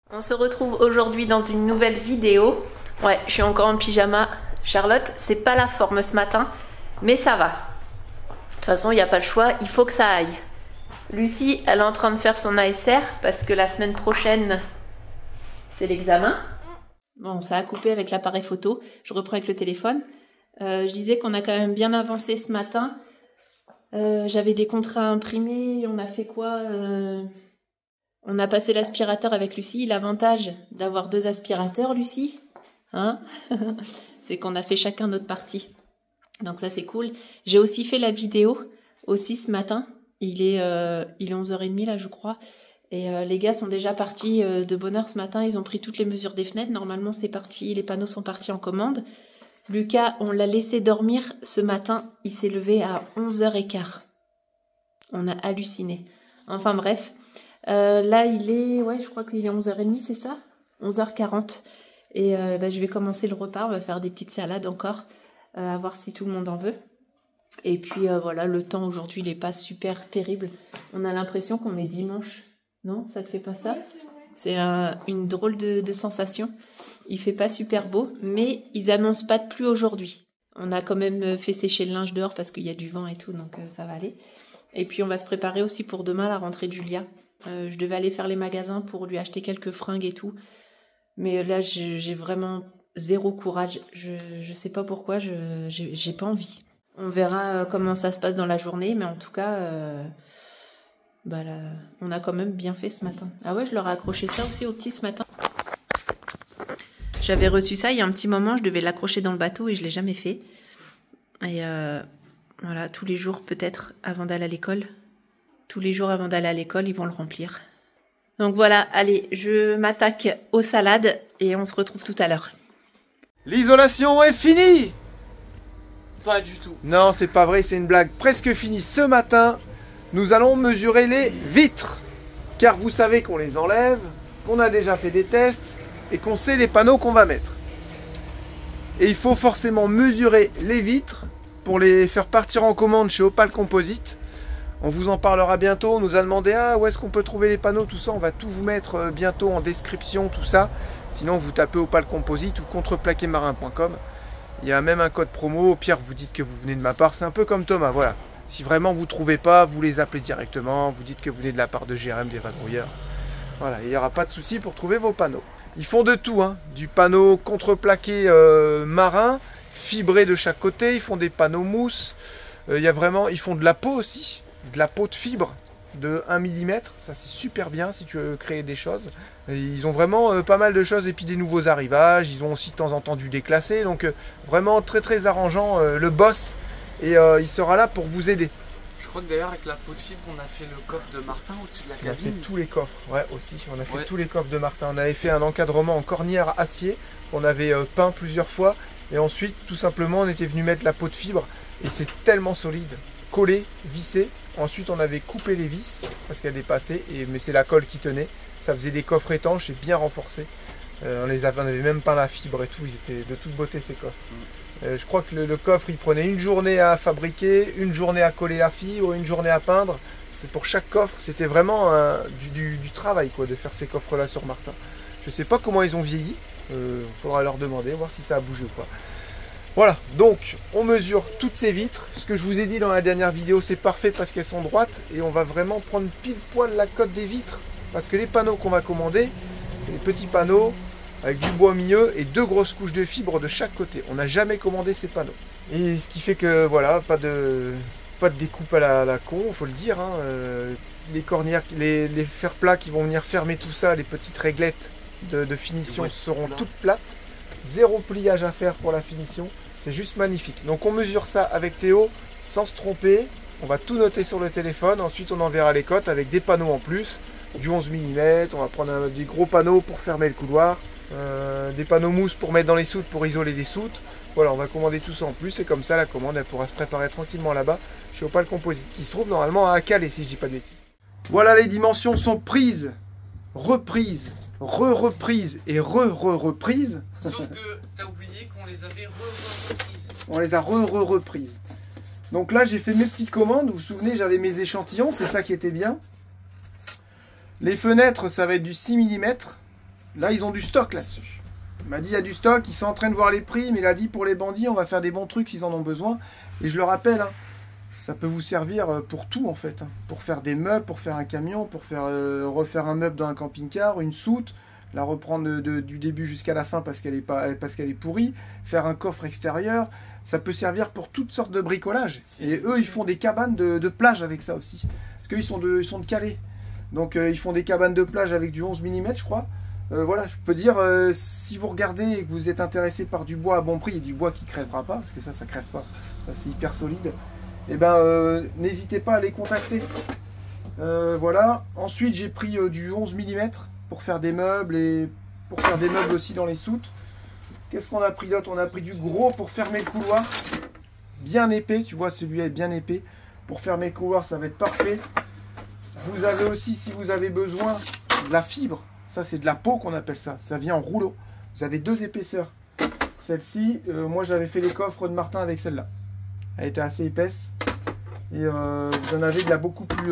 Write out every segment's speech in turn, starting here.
On se retrouve aujourd'hui dans une nouvelle vidéo. Ouais, je suis encore en pyjama. Charlotte, c'est pas la forme ce matin, mais ça va. De toute façon, il n'y a pas le choix, il faut que ça aille. Lucie, elle est en train de faire son ASR parce que la semaine prochaine, c'est l'examen. Bon, ça a coupé avec l'appareil photo. Je reprends avec le téléphone. Je disais qu'on a quand même bien avancé ce matin. J'avais des contrats imprimés. On a fait quoi On a passé l'aspirateur avec Lucie. L'avantage d'avoir 2 aspirateurs, Lucie, hein, c'est qu'on a fait chacun notre partie. Donc ça, c'est cool. J'ai aussi fait la vidéo aussi ce matin. Il est 11h30 là, je crois. Et les gars sont déjà partis de bonne heure ce matin. Ils ont pris toutes les mesures des fenêtres. Normalement, c'est parti. Les panneaux sont partis en commande. Lucas, on l'a laissé dormir ce matin. Il s'est levé à 11h15. On a halluciné. Enfin bref. Là, il est... Ouais, je crois qu'il est 11h30, c'est ça 11h40. Et je vais commencer le repas. On va faire des petites salades encore. À voir si tout le monde en veut. Et puis voilà, le temps aujourd'hui, il n'est pas super terrible. On a l'impression qu'on est dimanche. Non, ça te fait pas ça? Ouais, c'est une drôle de sensation. Il fait pas super beau, mais ils annoncent pas de pluie aujourd'hui. On a quand même fait sécher le linge dehors parce qu'il y a du vent et tout, donc ça va aller. Et puis on va se préparer aussi pour demain la rentrée de Julia. Je devais aller faire les magasins pour lui acheter quelques fringues et tout. Mais là, j'ai vraiment zéro courage. Je sais pas pourquoi, j'ai pas envie. On verra comment ça se passe dans la journée, mais en tout cas... là, on a quand même bien fait ce matin. Ah ouais, je leur ai accroché ça aussi au petit ce matin. J'avais reçu ça il y a un petit moment, je devais l'accrocher dans le bateau et je ne l'ai jamais fait. Et voilà, tous les jours peut-être avant d'aller à l'école. Tous les jours avant d'aller à l'école, ils vont le remplir. Donc voilà, allez, je m'attaque aux salades et on se retrouve tout à l'heure. L'isolation est finie! Pas du tout. Non, c'est pas vrai, c'est une blague. Presque finie. Ce matin, nous allons mesurer les vitres. Car vous savez qu'on les enlève, qu'on a déjà fait des tests et qu'on sait les panneaux qu'on va mettre. Et il faut forcément mesurer les vitres pour les faire partir en commande chez Opal Composite. On vous en parlera bientôt. On nous a demandé où est-ce qu'on peut trouver les panneaux, tout ça. On va tout vous mettre bientôt en description, tout ça. Sinon, vous tapez Opal Composite ou contreplaquetmarin.com. Il y a même un code promo. Au pire, vous dites que vous venez de ma part. C'est un peu comme Thomas, voilà. Si vraiment vous ne trouvez pas, vous les appelez directement. Vous dites que vous venez de la part de GRM des vadrouilleurs. Voilà, il n'y aura pas de souci pour trouver vos panneaux. Ils font de tout, hein. Du panneau contreplaqué marin, fibré de chaque côté. Ils font des panneaux mousse. Ils font de la peau aussi. De la peau de fibre de 1 mm. Ça, c'est super bien si tu veux créer des choses. Et ils ont vraiment pas mal de choses. Et puis des nouveaux arrivages. Ils ont aussi de temps en temps du déclassé. Donc vraiment très très arrangeant. Le boss. Et il sera là pour vous aider. Je crois que d'ailleurs avec la peau de fibre on a fait le coffre de Martin au-dessus de la cabine. On a fait tous les coffres, ouais aussi, on a fait tous les coffres de Martin. On avait fait un encadrement en cornière acier, on avait peint plusieurs fois. Et ensuite tout simplement on était venu mettre la peau de fibre. Et c'est tellement solide, collé, vissé. Ensuite on avait coupé les vis parce qu'elle dépassait, mais c'est la colle qui tenait. Ça faisait des coffres étanches et bien renforcés. On avait même peint la fibre et tout, ils étaient de toute beauté ces coffres. Je crois que le coffre il prenait une journée à fabriquer, une journée à coller la fibre, une journée à peindre. C'est pour chaque coffre, c'était vraiment du travail quoi, de faire ces coffres là sur Martin. Je sais pas comment ils ont vieilli, faudra leur demander, voir si ça a bougé ou pas. Voilà, donc on mesure toutes ces vitres. Ce que je vous ai dit dans la dernière vidéo, c'est parfait parce qu'elles sont droites. Et on va vraiment prendre pile poil la cote des vitres. Parce que les panneaux qu'on va commander, c'est des petits panneaux avec du bois au milieu et 2 grosses couches de fibres de chaque côté. On n'a jamais commandé ces panneaux. Et ce qui fait que voilà, pas de découpe à la con, il faut le dire. Hein. Les cornières, les fers plats qui vont venir fermer tout ça, les petites réglettes de finition seront toutes plates. 0 pliage à faire pour la finition. C'est juste magnifique. Donc on mesure ça avec Théo sans se tromper. On va tout noter sur le téléphone. Ensuite on enverra les cotes avec des panneaux en plus. Du 11 mm. On va prendre des gros panneaux pour fermer le couloir. Des panneaux mousse pour mettre dans les soutes pour isoler les soutes. Voilà, on va commander tout ça en plus et comme ça la commande elle pourra se préparer tranquillement là-bas chez Opal Composite qui se trouve normalement à Calais si je dis pas de bêtises. Voilà, les dimensions sont prises, reprises, reprises et reprises. Sauf que t'as oublié qu'on les avait reprises. On les a reprises. Donc là j'ai fait mes petites commandes, vous vous souvenez j'avais mes échantillons, c'est ça qui était bien. Les fenêtres ça va être du 6 mm. Là, ils ont du stock là-dessus. Il m'a dit, il y a du stock, ils sont en train de voir les prix, mais il a dit, pour les bandits, on va faire des bons trucs s'ils en ont besoin. Et je le rappelle, hein, ça peut vous servir pour tout, en fait. Hein. Pour faire des meubles, pour faire un camion, pour faire refaire un meuble dans un camping-car, une soute, la reprendre du début jusqu'à la fin parce qu'elle est pourrie, faire un coffre extérieur, ça peut servir pour toutes sortes de bricolage. Et eux, ils font des cabanes de plage avec ça aussi. Parce qu'ils sont de Calais. Donc ils font des cabanes de plage avec du 11 mm, je crois. Voilà, je peux dire, si vous regardez et que vous êtes intéressé par du bois à bon prix, et du bois qui ne crèvera pas, parce que ça crève pas, ça c'est hyper solide, et ben n'hésitez pas à les contacter. Voilà, ensuite j'ai pris du 11 mm pour faire des meubles et pour faire des meubles aussi dans les soutes. Qu'est-ce qu'on a pris d'autre? On a pris du gros pour fermer le couloir, bien épais, tu vois, celui-là est bien épais. Pour fermer le couloir, ça va être parfait. Vous avez aussi, si vous avez besoin, de la fibre. Ça, c'est de la peau qu'on appelle ça. Ça vient en rouleau. Vous avez 2 épaisseurs. Celle-ci, moi, j'avais fait les coffres de Martin avec celle-là. Elle était assez épaisse. Et vous en avez de la beaucoup plus...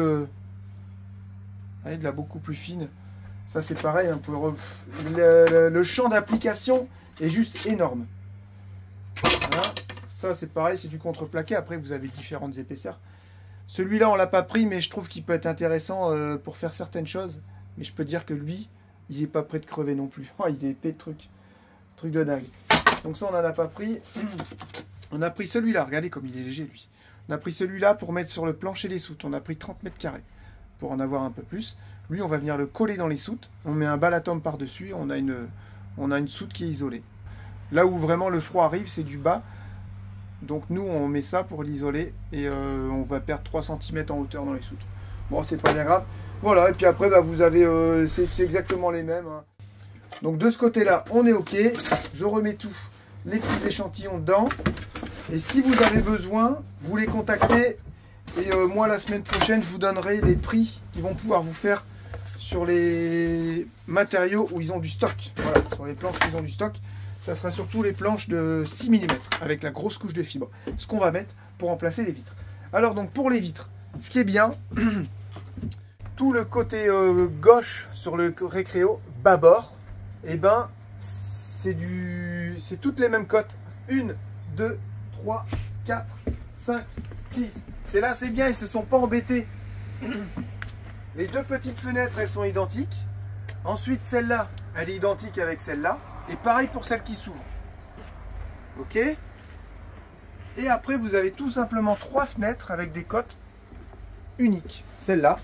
de la beaucoup plus fine. Ça, c'est pareil. Hein, le champ d'application est juste énorme. Voilà. Ça, c'est pareil. C'est du contreplaqué. Après, vous avez différentes épaisseurs. Celui-là, on l'a pas pris, mais je trouve qu'il peut être intéressant pour faire certaines choses. Mais je peux dire que lui, il n'est pas prêt de crever non plus. Oh, il est épais de truc. Truc de dingue. Donc ça, on n'en a pas pris. On a pris celui-là. Regardez comme il est léger, lui. On a pris celui-là pour mettre sur le plancher des soutes. On a pris 30 mètres carrés pour en avoir un peu plus. Lui, on va venir le coller dans les soutes. On met un balatom par-dessus. On a une soute qui est isolée. Là où vraiment le froid arrive, c'est du bas. Donc nous, on met ça pour l'isoler. Et on va perdre 3 cm en hauteur dans les soutes. Bon, c'est pas bien grave. Voilà, et puis après, bah, vous avez... c'est exactement les mêmes. Hein. Donc de ce côté-là, on est OK. Je remets tout, les petits échantillons dedans. Et si vous avez besoin, vous les contactez. Et moi, la semaine prochaine, je vous donnerai les prix qu'ils vont pouvoir vous faire sur les matériaux où ils ont du stock. Voilà, sur les planches où ils ont du stock. Ça sera surtout les planches de 6 mm avec la grosse couche de fibre. Ce qu'on va mettre pour remplacer les vitres. Alors donc pour les vitres, ce qui est bien, tout le côté gauche sur le récréo bâbord, et ben c'est toutes les mêmes cotes. 1, 2, 3, 4, 5, 6. C'est là, c'est bien, ils se sont pas embêtés. Les 2 petites fenêtres, elles sont identiques. Ensuite, celle-là, elle est identique avec celle-là. Et pareil pour celle qui s'ouvre. Ok? Et après, vous avez tout simplement 3 fenêtres avec des cotes uniques. Celle-là,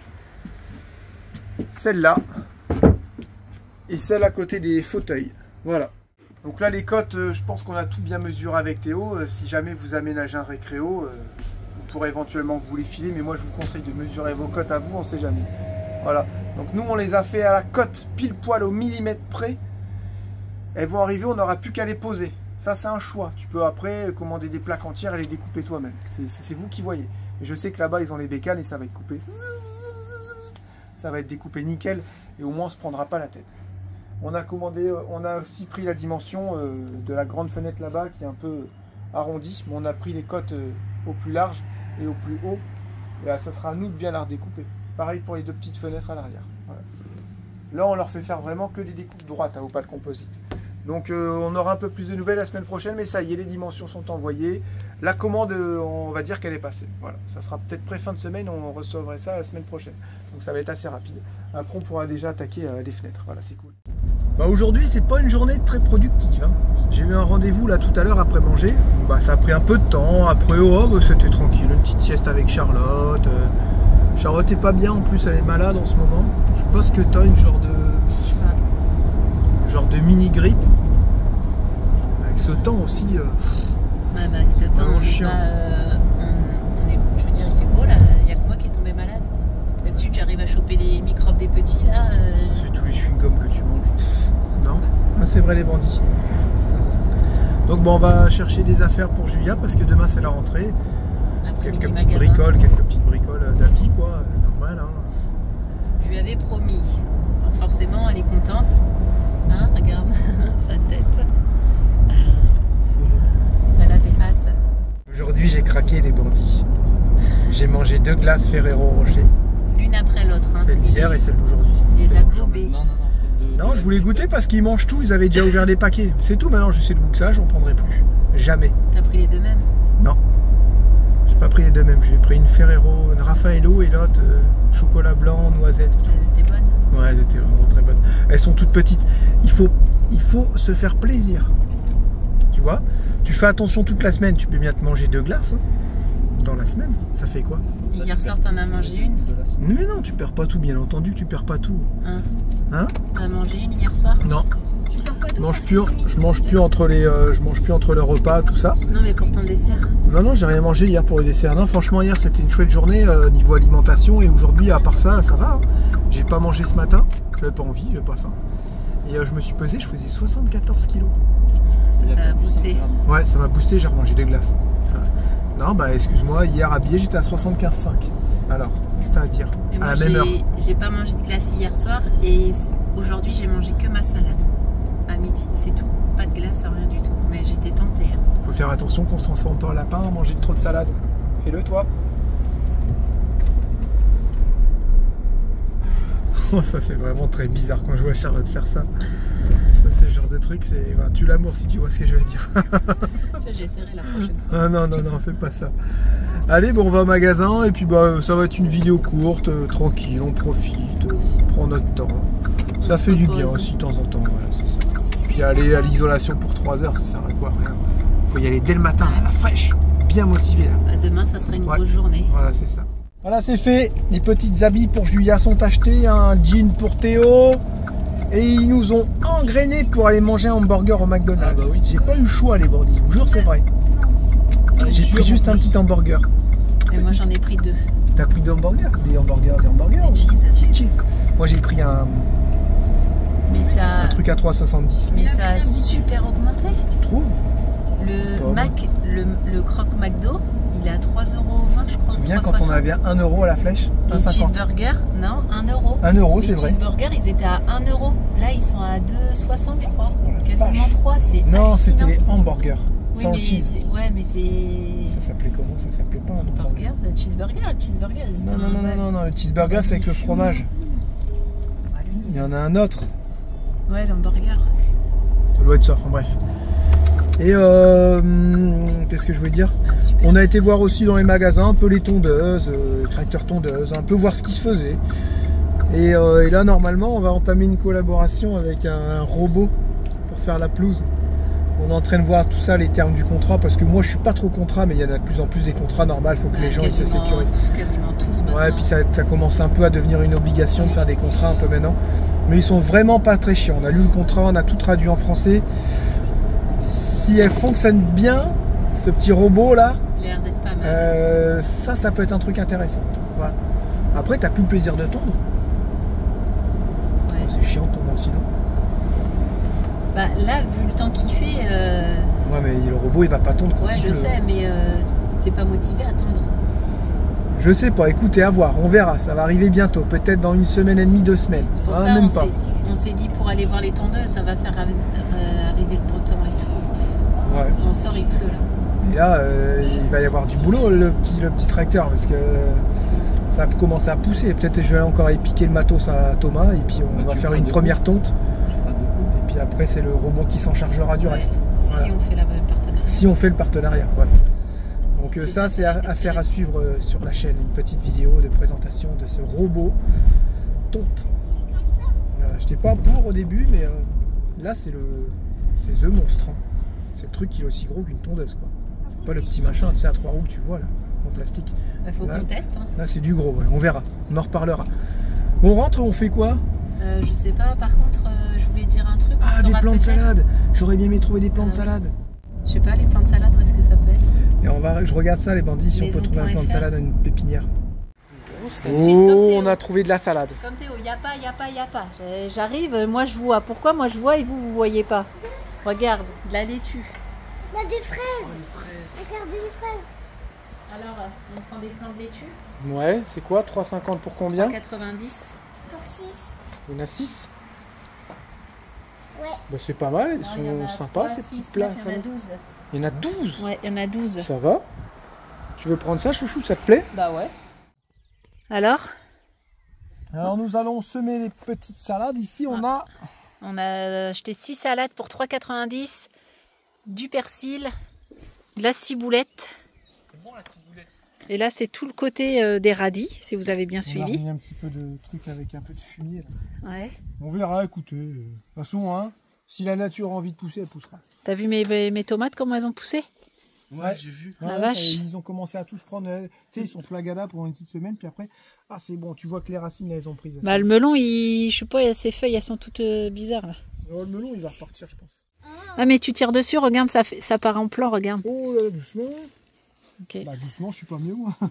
celle-là et celle à côté des fauteuils. Voilà. Donc là, les cotes, je pense qu'on a tout bien mesuré avec Théo. Si jamais vous aménagez un récréo, vous pourrez éventuellement vous les filer. Mais moi, je vous conseille de mesurer vos cotes à vous, on ne sait jamais. Voilà. Donc nous, on les a fait à la cote pile poil au millimètre près. Elles vont arriver, on n'aura plus qu'à les poser. Ça, c'est un choix. Tu peux après commander des plaques entières et les découper toi-même. C'est vous qui voyez. Et je sais que là-bas, ils ont les bécanes et ça va être coupé. Ça va être découpé nickel et au moins, on ne se prendra pas la tête. On a commandé, on a aussi pris la dimension de la grande fenêtre là-bas qui est un peu arrondie. Mais on a pris les cotes au plus large et au plus haut. Et là, ça sera à nous de bien la redécouper. Pareil pour les 2 petites fenêtres à l'arrière. Voilà. Là, on leur fait faire vraiment que des découpes droites, au pas de composite. Donc on aura un peu plus de nouvelles la semaine prochaine, mais ça y est, les dimensions sont envoyées. La commande, on va dire qu'elle est passée. Voilà, ça sera peut-être près fin de semaine, on recevrait ça la semaine prochaine. Donc ça va être assez rapide. Après, on pourra déjà attaquer les fenêtres. Voilà, c'est cool. Bah aujourd'hui, c'est pas une journée très productive. Hein. J'ai eu un rendez-vous là tout à l'heure après manger. Bah, ça a pris un peu de temps. Après, c'était tranquille. Une petite sieste avec Charlotte. Charlotte est pas bien, en plus, elle est malade en ce moment. Je pense que t'as une genre de mini-grippe. Avec ce temps aussi. Ouais, bah avec ce temps, chiant. Je veux dire, il fait beau là, il n'y a que moi qui est tombé malade. D'habitude, j'arrive à choper les microbes des petits là. C'est tous les chewing-gums que tu manges. Non, ah, c'est vrai, les bandits. Donc bon, on va chercher des affaires pour Julia parce que demain c'est la rentrée. Quelques petites bricoles d'habits quoi, normal. Hein. Je lui avais promis. Alors forcément, elle est contente. Hein, regarde sa tête. Elle avait hâte. Aujourd'hui, j'ai craqué les bandits. J'ai mangé 2 glaces Ferrero Rocher. L'une après l'autre. Hein. Celle d'hier et celle d'aujourd'hui. Les a gobées. Non, Non, je voulais goûter parce qu'ils mangent tout, ils avaient déjà ouvert les paquets. C'est tout, maintenant je sais d'où que ça, j'en prendrai plus. Jamais. T'as pris les deux mêmes? Non. J'ai pas pris les deux mêmes, j'ai pris une Ferrero, une Raffaello et l'autre chocolat blanc, noisette. Elles étaient bonnes? Ouais, elles étaient vraiment très bonnes. Elles sont toutes petites. Il faut se faire plaisir. Tu vois? Tu fais attention toute la semaine, tu peux bien te manger 2 glaces. Hein, dans la semaine, ça fait quoi? Hier soir, t'en as mangé une? Mais non, tu perds pas tout, bien entendu, tu perds pas tout. Hein? T'as mangé une hier soir? Non. Je mange plus entre les repas, tout ça. Non, mais pour ton dessert? Non, j'ai rien mangé hier pour le dessert. Non, franchement, hier c'était une chouette journée niveau alimentation et aujourd'hui, à part ça, ça va. Hein. J'ai pas mangé ce matin, j'avais pas envie, j'avais pas faim. Et je me suis pesé, je faisais 74 kilos. Ça t'a boosté? Ouais, ça m'a boosté, j'ai remangé des glaces. Ouais. Non, bah excuse-moi, hier habillé, j'étais à 75,5. Alors, qu'est-ce que t'as à dire? Et moi, à la même heure. J'ai pas mangé de glace hier soir et aujourd'hui, j'ai mangé que ma salade. À midi, c'est tout. Pas de glace, rien du tout. Mais j'étais tentée. Hein. Faut faire attention qu'on se transforme pas en lapin à manger trop de salade. Fais-le toi. Oh, ça c'est vraiment très bizarre quand je vois Charlotte faire ça. Ça c'est le genre de truc, c'est... Enfin, tu l'amour si tu vois ce que je veux dire. J'essaierai la prochaine fois. Ah non, fais pas ça. Allez, bon, on va au magasin et puis bah ça va être une vidéo courte, tranquille, on profite, on prend notre temps. Ça fait du bien aussi de temps en temps, voilà, c'est ça. Puis aller à l'isolation pour 3 heures, ça sert à quoi? Rien. Faut y aller dès le matin, à la fraîche, bien motivé là. Bah, demain, ça sera une grosse journée. Voilà, c'est ça. Voilà, c'est fait. Les petites habits pour Julia sont achetés, un jean pour Théo. Et ils nous ont engrainés pour aller manger un hamburger au McDonald's. Ah bah oui. J'ai pas eu le choix, les bandits, je vous jure, c'est vrai. J'ai pris juste un petit hamburger. Et moi, j'en ai pris 2. T'as pris 2 hamburgers? Des hamburgers. C'est cheese. Moi, j'ai pris un truc à 3,70. Mais ça a super augmenté. Tu trouves? Le croque McDo, il est à 3,20 € je crois. Tu te souviens quand on avait 1 € à la flèche? Les cheeseburgers, non, 1 €. 1 €, c'est vrai. Les cheeseburgers, ils étaient à 1 €. Là, ils sont à 2,60 je crois. Oh, quasiment 3, c'est non, c'était les hamburgers. Oui, sans cheese. Ouais, mais c'est... Ça s'appelait comment? Ça s'appelait pas un hamburger? Le cheeseburger, ils étaient Non, le cheeseburger c'est avec le fromage. Il y en a un autre. Ouais, l'hamburger. Ça doit être ça, enfin bref. Et qu'est-ce que je voulais dire? On a été voir aussi dans les magasins un peu les tondeuses, tracteurs tondeuses, un peu voir ce qui se faisait. Et là normalement on va entamer une collaboration avec un robot pour faire la pelouse. On est en train de voir tout ça, les termes du contrat, parce que moi je suis pas trop contrat, mais il y en a de plus en plus des contrats normaux, il faut que les gens ils se sécurisent. Quasiment tous maintenant. Ouais, et puis ça commence un peu à devenir une obligation de faire des contrats un peu maintenant. Mais ils sont vraiment pas très chiants. On a lu le contrat, on a tout traduit en français. Si elle fonctionne bien, ce petit robot là, il a l'air d'être pas mal. Ça peut être un truc intéressant. Voilà. Après, t'as plus le plaisir de tondre. Ouais. C'est chiant de tondre aussi, non? Bah là, vu le temps qu'il fait. Ouais, mais le robot il va pas tondre quand il pleut. Ouais, je sais, mais t'es pas motivé à tondre. Je sais pas, écoutez, à voir, on verra, ça va arriver bientôt, peut-être dans 1 semaine et demie, 2 semaines. Pour ça, même pas. On s'est dit pour aller voir les tondeuses, ça va faire arriver le beau temps et tout. Ouais. On sort, il pleut là. Et là, il va y avoir du boulot, le petit tracteur, parce que ça a commencé à pousser. Peut-être je vais encore aller piquer le matos à Thomas, et puis on va faire une première tonte. Et puis après, c'est le robot qui s'en chargera du reste. Si on fait le partenariat. Si on fait le partenariat, voilà. Donc ça, c'est affaire à suivre sur la chaîne, une petite vidéo de présentation de ce robot tonte. Voilà, j'étais pas pour au début, mais là, c'est the monstre. Hein. C'est le truc qui est aussi gros qu'une tondeuse, quoi. C'est pas le petit machin, tu sais, à 3 roues que tu vois là, en plastique. Bah, faut qu'on teste. Hein. Là, c'est du gros, ouais. On verra, on en reparlera. On rentre, on fait quoi? Je sais pas, par contre, je voulais dire un truc. Ah, des plants de salade. J'aurais bien aimé trouver des plants de salade. Je sais pas, les plants de salade, où est-ce que ça peut être? Et je regarde ça, les bandits, si on peut trouver un plant de salade à une pépinière. Oh, on a trouvé de la salade. Comme Théo, y a pas. J'arrive, moi je vois. Pourquoi moi je vois et vous voyez pas? Regarde, de la laitue. On a des fraises. Regardez les fraises. Alors, on prend des plants de laitue. Ouais, c'est quoi? 3,50 pour combien? 3,90. Pour 6. Il y en a 6? Ouais. Bah, c'est pas mal, ils sont sympas ces petites places. Il y en a 12. Il y en a 12? Ouais, il y en a 12. Ça va? Tu veux prendre ça, chouchou? Ça te plaît? Bah ouais. Alors nous allons semer les petites salades. Ici, on a On a acheté 6 salades pour 3,90 €, du persil, de la ciboulette. C'est bon la ciboulette. Et là, c'est tout le côté des radis, si vous avez bien suivi. On a un petit peu de truc avec un peu de fumier. Là. Ouais. On verra, écoutez. De toute façon, hein, si la nature a envie de pousser, elle poussera. T'as vu mes tomates, comment elles ont poussé? Ouais, j'ai vu. La vache. Ils ont commencé à tous prendre. Tu sais, ils sont flagada pendant une petite semaine, puis après, ah c'est bon, tu vois que les racines, là, elles ont pris. Bah, le melon, je sais pas, ses feuilles, elles sont toutes bizarres là. Oh, le melon, il va repartir, je pense. Ah, mais tu tires dessus, regarde, ça part en plan, regarde. Oh là, doucement. Ok. Bah, doucement, je suis pas mieux, moi.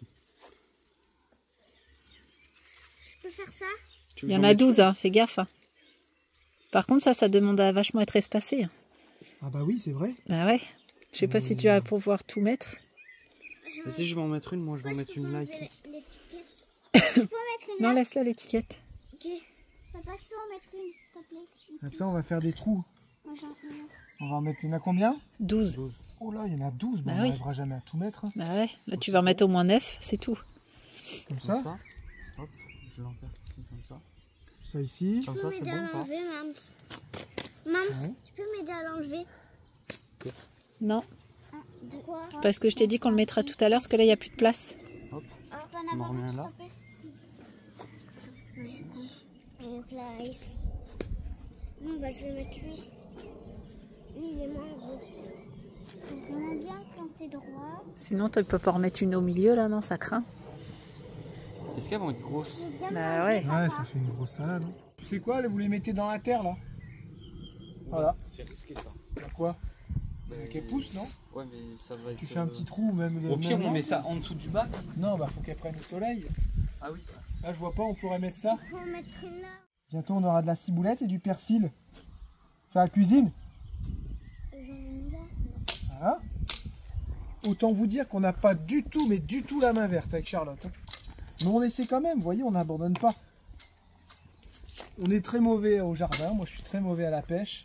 Je peux faire ça? Il y en a 12, hein, fais gaffe. Hein. Par contre, ça demande à vachement être espacé. Hein. Ah bah oui, c'est vrai. Bah ouais. Je sais pas si tu vas pouvoir tout mettre. Mais si je vais en mettre une, moi je vais en mettre une là ici. L'étiquette. Je peux en mettre une Non, là? laisse-la l'étiquette. Ok. Papa, je peux en mettre une, s'il te plaît? Ici. Attends, on va faire des trous. Moi, j'en ai une. On va en mettre, il y en a combien? 12. Oh là, il y en a 12, Bah on oui. n'arrivera jamais à tout mettre. Hein. Bah ouais. Là, tu vas en mettre au moins 9, c'est tout. Comme ça, Hop, je l'enferme ici comme ça. ça ici. Comme Tu ça peux c'est m'aider bon à ou pas? l'enlever, Mams? Mams, Ouais. tu peux m'aider à l'enlever? Non, De quoi? parce que je t'ai dit qu'on le mettra tout à l'heure, parce que là, il n'y a plus de place. Hop, Ah, pas on en en remet un avoir, là. s'il te plaît. Et donc là, ici. Non, bah je vais mettre lui. Lui, il est moins gros. Donc on aime bien quand t'es droit. Sinon, tu peux pas en remettre une au milieu, là, non, ça craint. Est-ce qu'elles vont être grosses? Je vais bien Bah l'enlever, ouais. papa. Ouais, ça fait une grosse salade. Hein. Tu sais quoi, là, vous les mettez dans la terre, là. Voilà. C'est risqué ça. Quoi? Mais... Qu'elle pousse, non? Ouais, mais ça va être. Tu fais un petit trou, même. Au pire, même on met là. ça en dessous du bac. Non, bah faut qu'elle prenne le soleil. Ah oui. Là, je vois pas, on pourrait mettre ça. On va en mettre une là. Bientôt, on aura de la ciboulette et du persil. Faire la cuisine. J'en ai mis là. Voilà. Autant vous dire qu'on n'a pas du tout, mais du tout la main verte avec Charlotte. Hein. Mais on essaie quand même, vous voyez, on n'abandonne pas. On est très mauvais au jardin, moi je suis très mauvais à la pêche.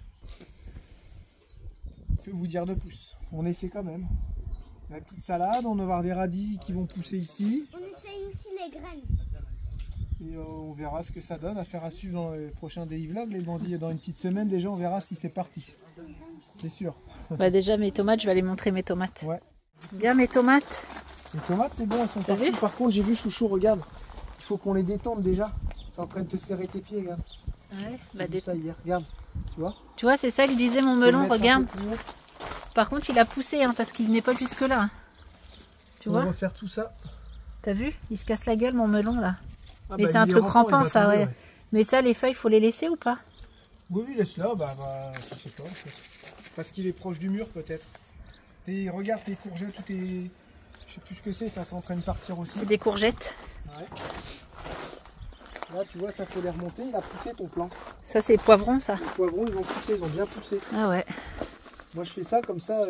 Que vous dire de plus? On essaie quand même. La petite salade, on va avoir des radis qui vont pousser ici. On essaye aussi les graines. Et on verra ce que ça donne, à faire à suivre dans les prochains daily vlogs. Les bandits, dans une petite semaine déjà, on verra si c'est parti. C'est sûr. Bah déjà, mes tomates, je vais aller montrer mes tomates. Ouais. Bien, mes tomates. Les tomates, c'est bon, elles sont T'as parties. vu? Par contre, j'ai vu Chouchou, regarde. Il faut qu'on les détende déjà. C'est en train de te serrer tes pieds, regarde. Ouais, J'ai bah, vu ça hier, regarde. Tu vois? tu vois, c'est ça que je disais, mon Faut le melon, mettre un regarde. peu plus haut. Par contre, il a poussé, hein, parce qu'il n'est pas jusque-là. Hein. Tu On va vois? refaire tout ça. T'as vu? Il se casse la gueule, mon melon, là. Ah Mais bah, c'est un il est truc rampant, rampant, il va ça, tomber, ouais. Mais ça, les feuilles, faut les laisser ou pas? Oui, oui, laisse-la. Bah, je sais pas. En fait. Parce qu'il est proche du mur, peut-être. Regarde tes courgettes, tout est. Je sais plus ce que c'est, ça c'est en train de partir aussi. C'est des courgettes. Ouais. Là, tu vois, ça faut les remonter. Il a poussé ton plan. Ça, c'est poivrons, ça. Les poivrons, ils ont poussé, ils ont bien poussé. Ah ouais. Moi, je fais ça comme ça.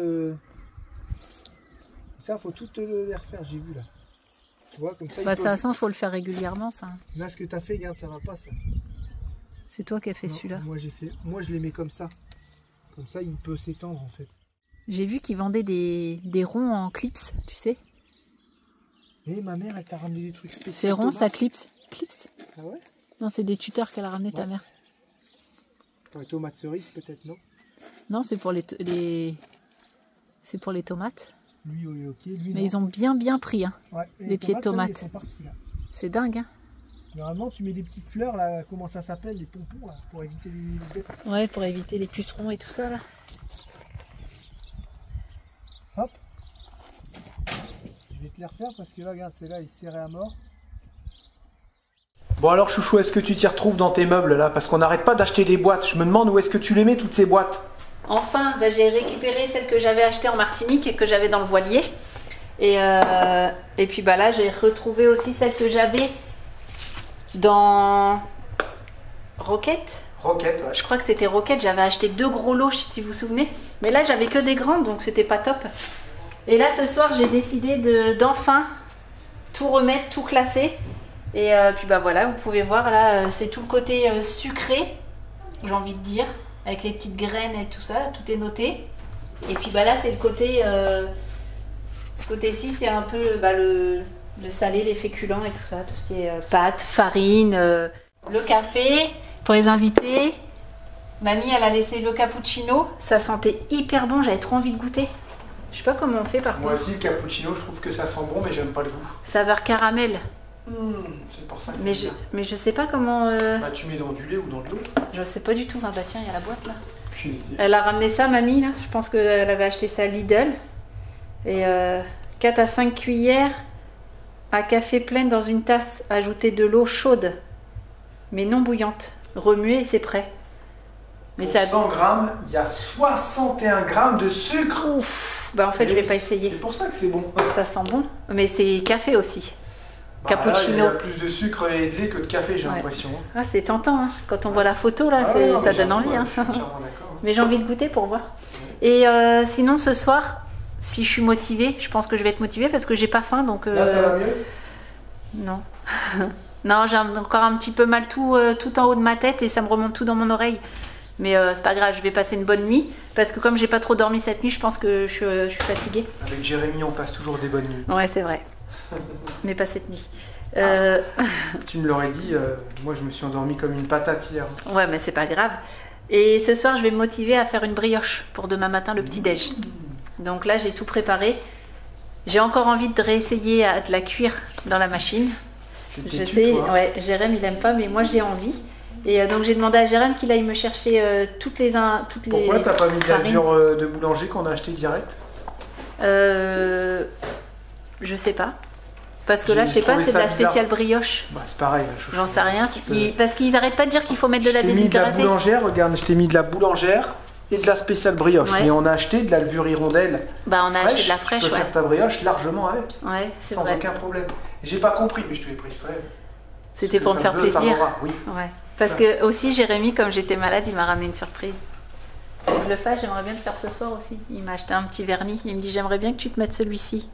Ça, faut tout les refaire, j'ai vu là. Tu vois, comme ça. Bah, il de peut- toute façon, faut le faire régulièrement, ça. Là, ce que tu as fait, regarde, ça va pas ça. C'est toi qui as fait Non, celui-là. Moi, je les mets comme ça. Comme ça, il peut s'étendre en fait. J'ai vu qu'ils vendaient des ronds en clips, tu sais. Et ma mère, elle t'a ramené des trucs spéciaux. C'est rond, ça tomates. clips. Clips? Ah ouais? Non, c'est des tuteurs qu'elle a ramené ta Ouais. mère. Pour les tomates cerises, peut-être, non? Non, c'est pour c'est pour les tomates. Lui, oui, ok. Lui, Mais non. ils ont bien pris. Hein. Ouais, et les pieds de ça y est, tomates. elles sont parties, là. C'est dingue. Hein. Normalement, tu mets des petites fleurs, là, comment ça s'appelle, les pompons, là, pour éviter les bêtes. Ouais, pour éviter les pucerons et tout ça, là. Hop. Je vais te les refaire parce que là, regarde, c'est là, il se serrait à mort. Bon alors Chouchou, est-ce que tu t'y retrouves dans tes meubles là? Parce qu'on n'arrête pas d'acheter des boîtes. Je me demande où est-ce que tu les mets toutes ces boîtes? Enfin, bah, j'ai récupéré celle que j'avais achetée en Martinique et que j'avais dans le voilier. Et puis bah là, j'ai retrouvé aussi celle que j'avais dans Roquette. Roquette, ouais. Je crois que c'était Roquette. J'avais acheté 2 gros lots, si vous vous souvenez. Mais là, j'avais que des grandes, donc c'était pas top. Et là, ce soir, j'ai décidé d'enfin tout remettre, tout classer. Et puis bah voilà, vous pouvez voir là, c'est tout le côté sucré, j'ai envie de dire, avec les petites graines et tout ça, tout est noté. Et puis bah là, c'est le côté, ce côté-ci, c'est un peu bah, le salé, les féculents et tout ça, tout ce qui est pâtes, farine, le café pour les invités, Mamie, elle a laissé le cappuccino. Ça sentait hyper bon, j'avais trop envie de goûter. Je sais pas comment on fait par Moi contre. aussi, le cappuccino, je trouve que ça sent bon, mais j'aime pas le goût. Saveur caramel. C'est pour ça que Mais je sais pas comment... Bah, tu mets dans du lait ou dans de l'eau. Je sais pas du tout. Ah bah tiens, il y a la boîte là. Aucune idée. Elle a ramené ça, mamie, là. Je pense qu'elle avait acheté ça à Lidl. Et 4 à 5 cuillères à café pleine dans une tasse. Ajouter de l'eau chaude, mais non bouillante. Remuer et c'est prêt. Mais Pour ça... 100 grammes, il y a 61 grammes de sucre. Bah en fait, Mais je vais oui, pas essayer. C'est pour ça que c'est bon. Ça sent bon. Mais c'est café aussi. Bah, Cappuccino. là, il y a plus de sucre et de lait que de café, j'ai Ouais. l'impression. Ah, c'est tentant, hein. Quand on voit la photo, là, Ah ouais, non, ça mais donne j'avoue, envie. Hein. Je suis entièrement d'accord. Mais j'ai envie de goûter pour voir. Et sinon, ce soir, si je suis motivée, je pense que je vais être motivée parce que j'ai pas faim. Donc, Là, ça va mieux? non. Non, j'ai encore un petit peu mal tout en haut de ma tête et ça me remonte tout dans mon oreille. Mais c'est pas grave, je vais passer une bonne nuit. Parce que comme j'ai pas trop dormi cette nuit, je pense que je suis fatiguée. Avec Jérémy, on passe toujours des bonnes nuits. Ouais, c'est vrai. Mais pas cette nuit. Tu me l'aurais dit, moi je me suis endormi comme une patate hier. Ouais, mais c'est pas grave. Et ce soir, je vais me motiver à faire une brioche pour demain matin, le petit-déj. Donc là, j'ai tout préparé. J'ai encore envie de réessayer de la cuire dans la machine. T'es Je têtu, sais, toi. ouais, Jérém, il aime pas, mais moi, j'ai envie. Et donc, j'ai demandé à Jérém qu'il aille me chercher toutes les Pourquoi t'as pas mis de la farines. levure de boulanger qu'on a acheté direct? Je sais pas. Parce que là, J'ai je sais pas, trouvé c'est de ça la bizarre. spéciale brioche. Bah c'est pareil, la chouchou. J'en sais rien. Tu peux- Parce qu'ils arrêtent pas de dire qu'il faut mettre de la Je t'ai mis de la déshydratée. boulangère, regarde, je t'ai mis de la boulangère et de la spéciale brioche. Ouais. Mais on a acheté de la levure hirondelle. Bah, on a acheté de la Tu fraîche, peux ouais. faire ta brioche largement avec, Ouais, c'est sans vrai. aucun problème. J'ai pas compris, mais je te l'ai pris quand même. C'était pour me faire plaisir. Oui. Ouais. Parce que aussi, Jérémy, comme j'étais malade, il m'a ramené une surprise. Faut que je le fasse, j'aimerais bien le faire ce soir aussi. Il m'a acheté un petit vernis. Il me dit, j'aimerais bien que tu te mettes celui-ci.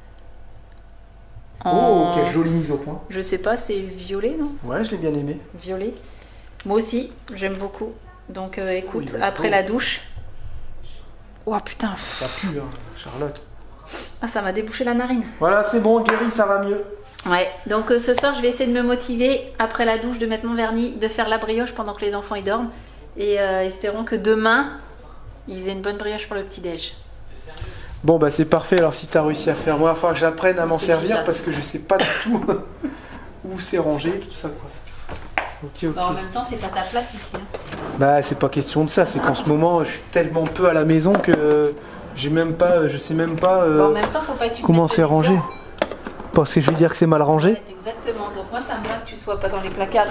Oh, quelle jolie mise au point. Je sais pas, c'est violet, non? Ouais, je l'ai bien aimé. Violet. Moi aussi, j'aime beaucoup. Donc écoute, il va être après beau. la douche... Oh putain, Ça pue, hein, Charlotte. ah, ça m'a débouché la narine. Voilà, c'est bon, guéri, ça va mieux. Ouais, donc ce soir, je vais essayer de me motiver, après la douche, de mettre mon vernis, de faire la brioche pendant que les enfants y dorment. Et espérons que demain, ils aient une bonne brioche pour le petit-déj. Bon, bah c'est parfait. Alors, si t'as réussi à faire, moi, il va falloir que j'apprenne à m'en C'est servir bizarre. parce que je sais pas du tout où c'est rangé, tout ça, quoi. Ok, ok. Bah, en même temps, c'est pas ta place ici. Hein. Bah, c'est pas question de ça. C'est qu'en ce moment, je suis tellement peu à la maison que j'ai même pas, je sais même pas Bon, en même temps, faut pas que tu te comment mettes c'est de rangé. dedans. Parce que je vais dire que c'est mal rangé. Ouais, exactement, donc moi ça me va que tu sois pas dans les placards.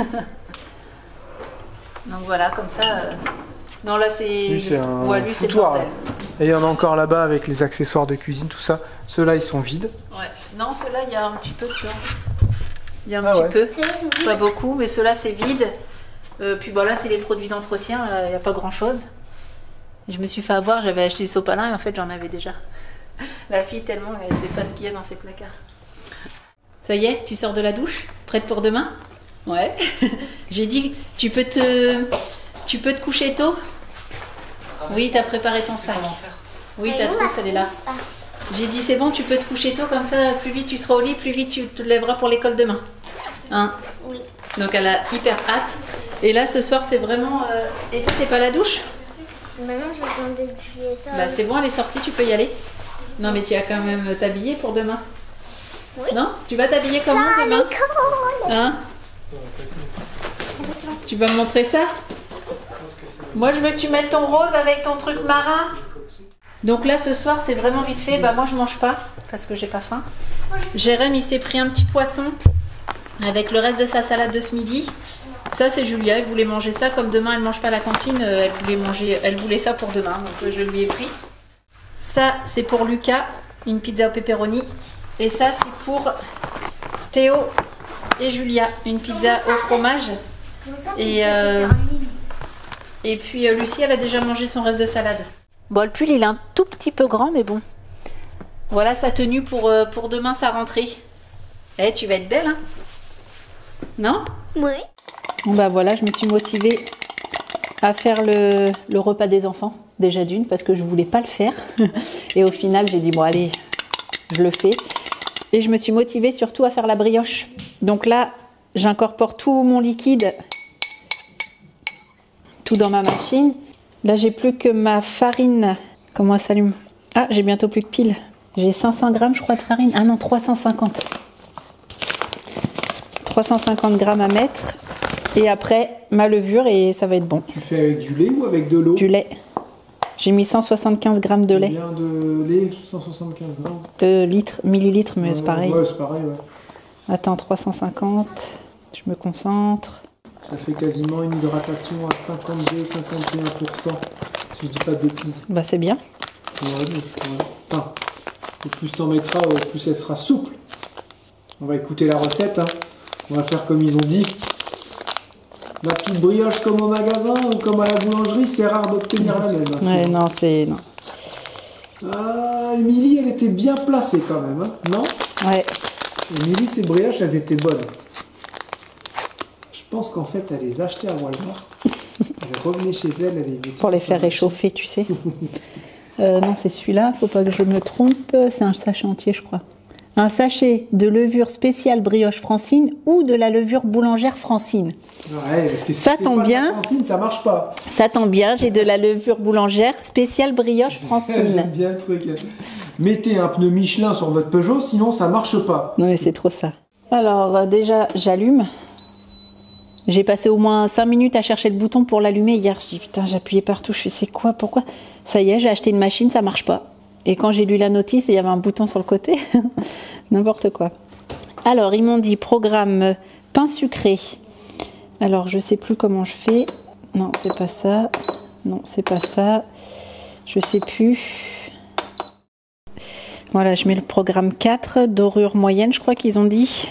Donc voilà, comme ça. Non, là c'est. Lui, c'est un ouais, lui, c'est le foutoir. bordel. Et il y en a encore là-bas avec les accessoires de cuisine, tout ça. Ceux-là, ils sont vides. Ouais. Non, ceux-là, il y a un petit peu dedans. Il y a un Ah petit ouais. peu. C'est là, c'est Pas vide. beaucoup, mais ceux-là c'est vide. Puis bon, là c'est les produits d'entretien, il n'y a pas grand-chose. Je me suis fait avoir, j'avais acheté le sopalin et en fait j'en avais déjà. La fille tellement, elle sait pas ce qu'il y a dans ses placards. Ça y est, tu sors de la douche? Prête pour demain? Ouais. J'ai dit, tu peux te coucher tôt? Oui, t'as préparé ton sac. Oui, ta Et nous, trousse, la elle est là. trousse, ah. J'ai dit, c'est bon, tu peux te coucher tôt, comme ça, plus vite tu seras au lit, plus vite tu te lèveras pour l'école demain. Hein? Oui. Donc elle a hyper hâte. Et là, ce soir, c'est vraiment... Et toi, t'es pas à la douche? Maintenant, j'ai besoin d'essuyer ça. Bah c'est bon, elle est sortie, tu peux y aller. Non, mais tu vas quand même t'habiller pour demain. Oui. Non? Tu vas t'habiller comment demain? Hein? Tu vas me montrer ça? Moi, je veux que tu mettes ton rose avec ton truc marin. Donc là, ce soir, c'est vraiment vite fait. Bah moi, je mange pas parce que j'ai pas faim. Jérém, il s'est pris un petit poisson avec le reste de sa salade de ce midi. Ça, c'est Julia. Elle voulait manger ça. Comme demain, elle mange pas à la cantine, elle voulait ça pour demain. Donc je lui ai pris. Ça, c'est pour Lucas, une pizza au pepperoni. Et ça, c'est pour Théo et Julia, une pizza au fromage. Et puis Lucie, elle a déjà mangé son reste de salade. Bon, le pull, il est un tout petit peu grand, mais bon. Voilà sa tenue pour demain, sa rentrée. Eh, tu vas être belle, hein? Non? Oui. Bon, bah voilà, je me suis motivée à faire le repas des enfants, déjà d'une, parce que je voulais pas le faire. Et au final, j'ai dit, bon, allez, je le fais. Et je me suis motivée surtout à faire la brioche. Donc là, j'incorpore tout mon liquide tout dans ma machine. Là, j'ai plus que ma farine. Comment elle s'allume? Ah, j'ai bientôt plus de piles. J'ai 500 grammes, je crois, de farine. Ah non, 350. 350 grammes à mettre. Et après, ma levure et ça va être bon. Tu fais avec du lait ou avec de l'eau? Du lait. J'ai mis 175 grammes de lait. Combien de lait? 175 grammes. Millilitres, mais c'est pareil. Ouais, c'est pareil, ouais. Attends, 350. Je me concentre. Ça fait quasiment une hydratation à 52-51%, si je dis pas de bêtises. Bah, c'est bien. Ouais, enfin, et plus t'en mettras, plus elle sera souple. On va écouter la recette, hein. On va faire comme ils ont dit. La petite brioche comme au magasin ou comme à la boulangerie, c'est rare d'obtenir la même. Hein, Ouais, non, c'est... Non. Ah, Émilie, elle était bien placée quand même, hein, non? Ouais. Émilie, ses brioches, elles étaient bonnes. Je pense qu'en fait, elle les achetait à Walmart. Elle revenait chez elle, elle les mettait Pour les faire réchauffer, tu sais. Non, c'est celui-là, faut pas que je me trompe. C'est un sachet entier, je crois. Un sachet de levure spéciale brioche Francine ou de la levure boulangère Francine. Ouais, parce que si Ça c'est tombe pas bien. de la Francine, ça marche pas. Ça tombe bien, j'ai de la levure boulangère spéciale brioche Francine. J'aime bien le truc. Mettez un pneu Michelin sur votre Peugeot, sinon ça marche pas. Non, mais c'est trop ça. Alors, déjà, j'allume. J'ai passé au moins 5 minutes à chercher le bouton pour l'allumer hier. Je dis, putain, j'appuyais partout. Je fais, c'est quoi? Pourquoi? Ça y est, j'ai acheté une machine, ça marche pas. Et quand j'ai lu la notice, il y avait un bouton sur le côté. N'importe quoi. Alors, ils m'ont dit programme pain sucré. Alors, je sais plus comment je fais. Non, c'est pas ça. Non, c'est pas ça. Je sais plus. Voilà, je mets le programme 4, dorure moyenne, je crois qu'ils ont dit.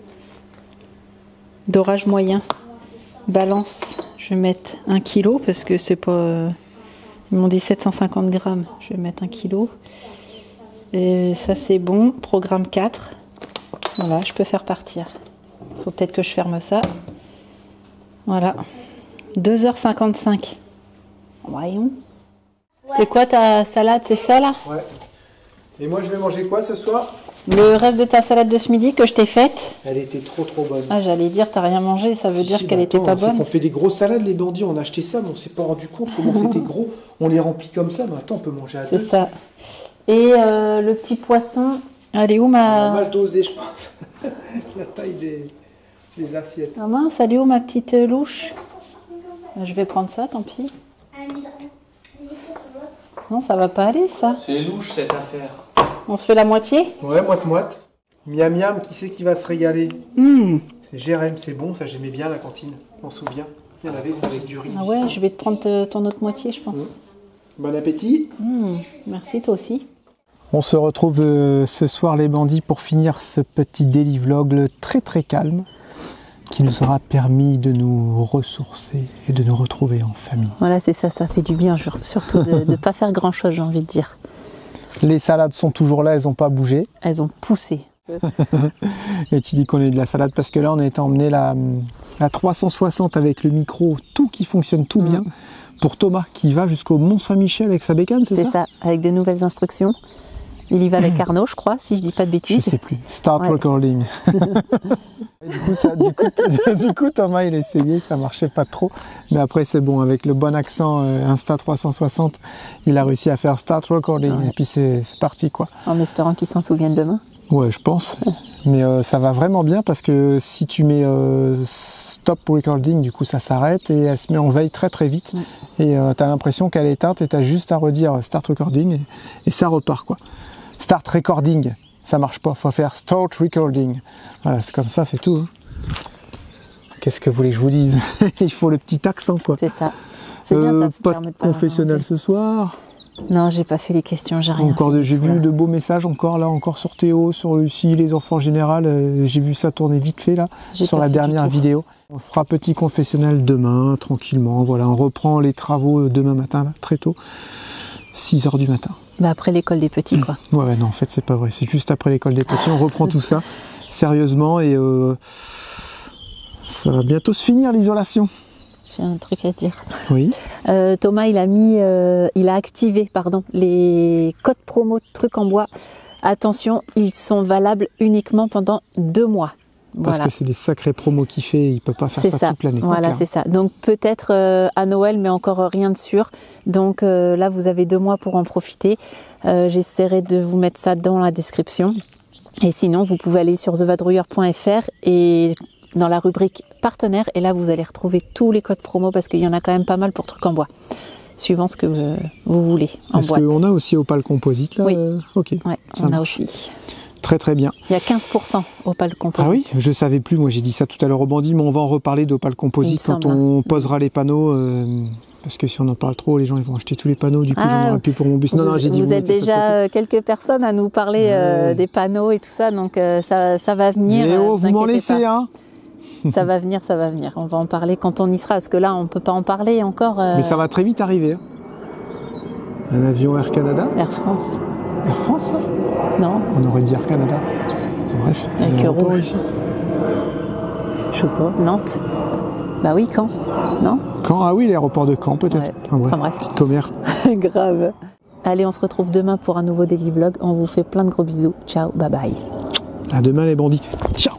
Dorage moyen. Balance, je vais mettre 1 kg parce que c'est pas... Ils m'ont dit 750 grammes, je vais mettre 1 kg. Et ça c'est bon, programme 4. Voilà, je peux faire partir. Faut peut-être que je ferme ça. Voilà. 2h55. Voyons. C'est quoi ta salade, c'est ça là? Ouais. Et moi je vais manger quoi ce soir? Le reste de ta salade de ce midi que je t'ai faite? Elle était trop bonne. Ah, j'allais dire, t'as rien mangé, ça veut dire qu'elle était attends, pas bonne. On fait des grosses salades, les bandits, on a acheté ça, mais on s'est pas rendu compte comment c'était gros. On les remplit comme ça, mais attends, on peut manger à deux. C'est ça. Et le petit poisson, elle est où On a ma... mal dosé, je pense. La taille des assiettes. Ah mince, elle est où ma petite louche? Je vais prendre ça, tant pis. Non, ça va pas aller, ça. C'est louche cette affaire. On se fait la moitié? Ouais, moite-moite. Miam miam, qui c'est qui va se régaler? C'est Jérém, c'est bon, ça j'aimais bien la cantine, on s'en souvient. Il y en avait, c'est avec du riz. Ah ouais, je vais te prendre ton autre moitié, je pense. Bon appétit. Merci, toi aussi. On se retrouve ce soir les bandits pour finir ce petit daily vlog très calme qui nous aura permis de nous ressourcer et de nous retrouver en famille. Voilà, c'est ça, ça fait du bien, surtout de ne pas faire grand-chose, j'ai envie de dire. Les salades sont toujours là, elles n'ont pas bougé. Elles ont poussé. Et tu dis qu'on est de la salade parce que là on a été emmener la 360 avec le micro, tout qui fonctionne tout bien. Pour Thomas qui va jusqu'au Mont-Saint-Michel avec sa bécane, c'est ça? C'est ça, avec de nouvelles instructions. Il y va avec Arnaud, je crois, si je dis pas de bêtises. Je sais plus. Start recording. Du coup, Thomas, il a essayé, ça marchait pas trop. Mais après, c'est bon. Avec le bon accent Insta360, il a réussi à faire start recording. Ouais. Et puis, c'est parti, quoi. En espérant qu'il s'en souvienne demain. Ouais, je pense. Mais ça va vraiment bien parce que si tu mets stop recording, du coup, ça s'arrête et elle se met en veille très vite. Et tu as l'impression qu'elle est éteinte et tu as juste à redire start recording et ça repart, quoi. Start recording, ça marche pas, faut faire start recording. Voilà, c'est comme ça, c'est tout. Hein. Qu'est-ce que vous voulez que je vous dise? Il faut le petit accent, quoi. C'est ça. C'est bien ça. Pas de confessionnal ce soir. Non, j'ai pas fait les questions, j'ai rien. J'ai vu de beaux messages encore sur Théo, sur Lucie, les enfants en général. J'ai vu ça tourner vite fait là, sur la dernière vidéo. On fera petit confessionnal demain, tranquillement. Voilà, on reprend les travaux demain matin, là, très tôt. 6h du matin. Bah après l'école des petits, quoi. Ouais, non, en fait, c'est pas vrai. C'est juste après l'école des petits. On reprend tout ça sérieusement et ça va bientôt se finir l'isolation. J'ai un truc à dire. Oui. Thomas, il a activé, les codes promo de trucs en bois. Attention, ils sont valables uniquement pendant 2 mois. Parce que c'est des sacrés promos qu'il fait, il ne peut pas faire ça toute l'année. Voilà, c'est ça. Donc peut-être à Noël, mais encore rien de sûr. Donc là, vous avez 2 mois pour en profiter. J'essaierai de vous mettre ça dans la description. Et sinon, vous pouvez aller sur thevadrouilleur.fr et dans la rubrique partenaires. Et là, vous allez retrouver tous les codes promo parce qu'il y en a quand même pas mal pour trucs en bois. Suivant ce que vous voulez en boîte. Est-ce qu'on a aussi Opal Composite là? Oui. Ok. Ouais, on a aussi. Très très bien. Il y a 15% Opal Composite. Ah oui, je savais plus, moi j'ai dit ça tout à l'heure au bandit, mais on va en reparler d'Opal Composite quand on posera les panneaux, parce que si on en parle trop, les gens ils vont acheter tous les panneaux, du coup j'en aurai plus pour mon bus. Non, j'ai dit vous êtes déjà quelques personnes à nous parler des panneaux et tout ça, donc ça va venir. Léo, vous m'en laissez, hein? Ça va venir, ça va venir. On va en parler quand on y sera, parce que là on peut pas en parler encore. Mais ça va très vite arriver. Hein. Un avion Air Canada? Air France. Air France, ça? Non. On aurait dit Air Canada. Bref, avec rouge ici. Je sais pas. Nantes. Bah oui, Caen. Non? Caen, ah oui, l'aéroport de Caen peut-être. Ouais. Enfin, bref. Petite commère. Grave. Allez, on se retrouve demain pour un nouveau Daily Vlog. On vous fait plein de gros bisous. Ciao, bye bye. À demain les bandits. Ciao.